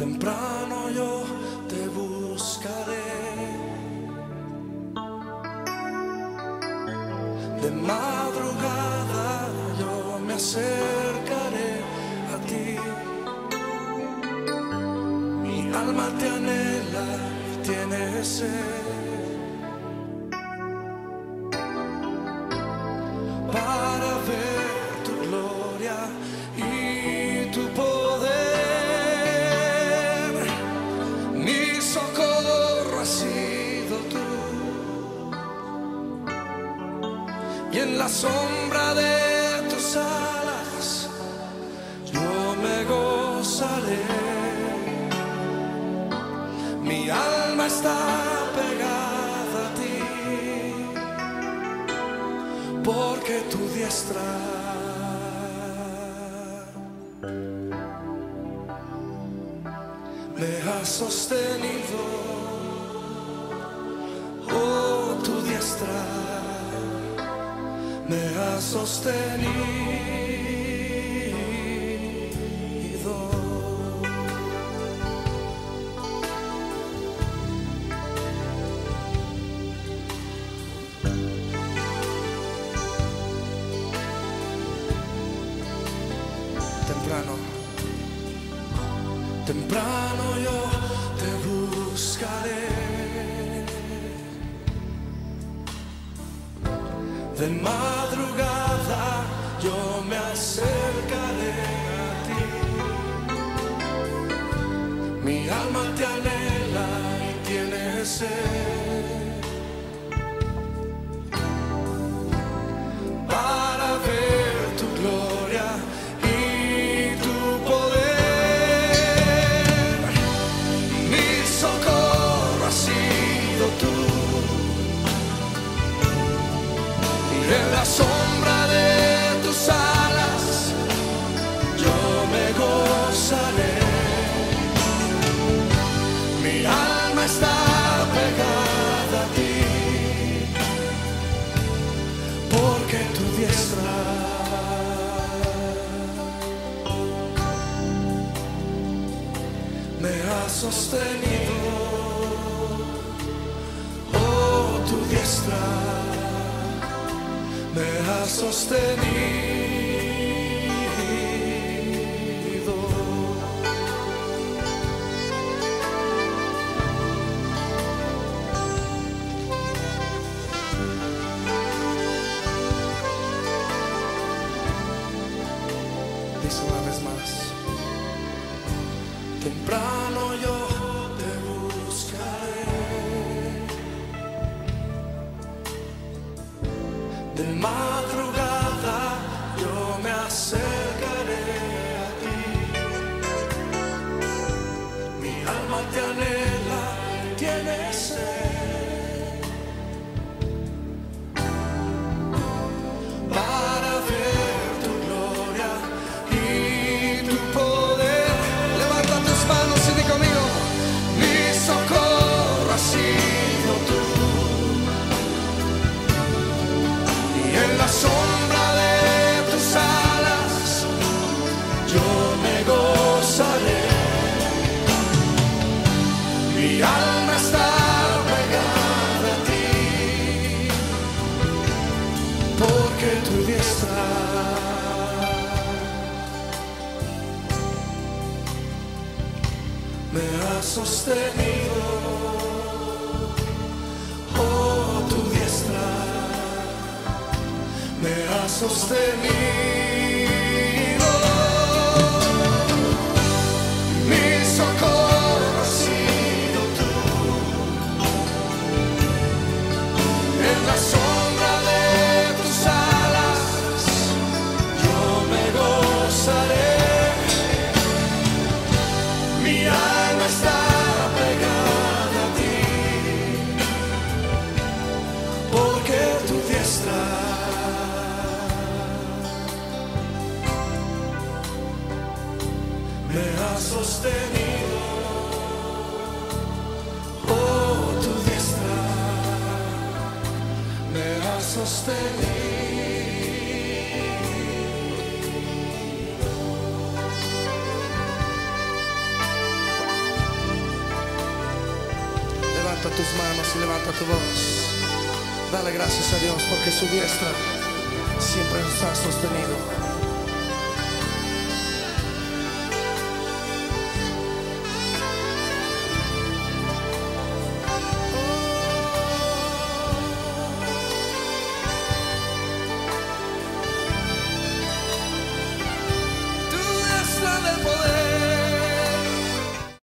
Temprano yo te buscaré, de madrugada yo me acercaré a ti. Mi alma te anhela y tiene sed para ver tu gloria y tu poder. Mi socorro has sido tú, y en la sombra de tus alas yo me gozaré. Mi alma está pegada a ti, porque tu diestra me ha sostenido. Oh, tu diestra me ha sostenido. Temprano yo te buscaré, de madrugada yo me acercaré a ti. Mi alma te anhela y tiene sed para ver tu gloria y tu poder. Mi socorro has sido tú, y en la sombra de tus alas yo me gozaré. Mi alma está pegada a ti, porque tu diestra me ha sostenido. Oh, tu diestra me ha sostenido. Dice una vez más: temprano yo te buscaré, de madrugada yo me acercaré a ti. Mi alma te anhela y tiene sed para ver tu gloria y tu poder. Levanta tus manos y di conmigo: mi socorro has sido tú, y en la sombra de tus alas yo me gozaré. Mi alma está pegada a ti, porque tu diestra me ha sostenido. Oh, tu diestra me ha sostenido. Mi socorro has sido tú, en la sombra de tus alas yo me gozaré. Mi alma está pegada a ti, porque tu diestra me ha sostenido. Oh, tu diestra me ha sostenido. Levanta tus manos y levanta tu voz. Dale gracias a Dios porque su diestra siempre nos ha sostenido.